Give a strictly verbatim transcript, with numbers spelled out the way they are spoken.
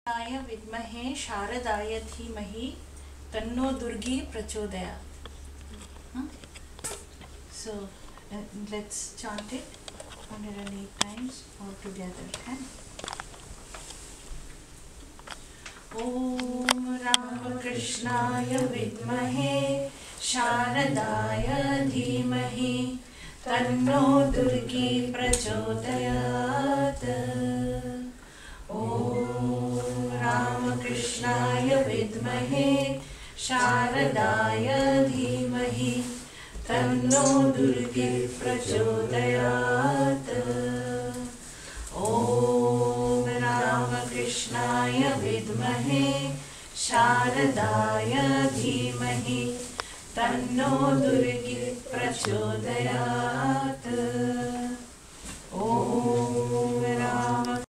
रामाय विद्महे शारदाय धीमहि तन्नो दुर्गी प्रचोदयात्. So uh, let's chant it one hundred eight times all together. Okay? Om Ramakrishnaya Vidmahe Sharadaya Dhimahi Tanno Durgih Prachodayat. Om Ramakrishnaya Vidmahe Sharadaya Dhimahi Tanno Durgih Prachodayat. Om Ramakrishnaya Vidmahe Sharadaya Dhimahi Tanno Durgih Prachodayat.